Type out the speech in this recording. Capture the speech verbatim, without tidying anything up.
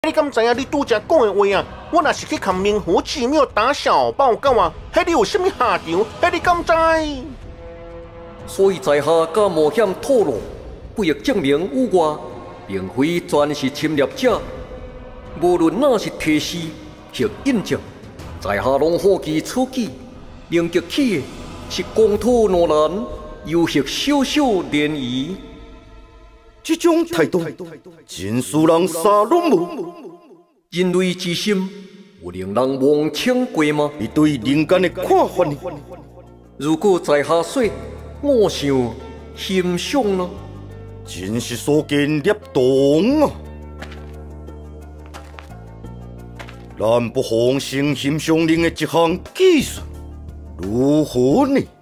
你敢知影你拄则讲的话啊？我若是去看明湖寺庙打小报告啊，迄你有啥物下场？迄你敢知？ 所以在下甲冒险透露，不欲证明有我，并非全是侵略者。无论哪是提示或印证，在下拢好奇出击，凝结起的是光土挪然，又或小小涟漪。 这种态度，真使人傻拢无。 人类之心，有令人忘情过吗？ 你对人间的看法呢？ 如果在下说，我想欣赏呢？ 真是所见略同啊！咱不妨先欣赏您的一项技术，如何呢？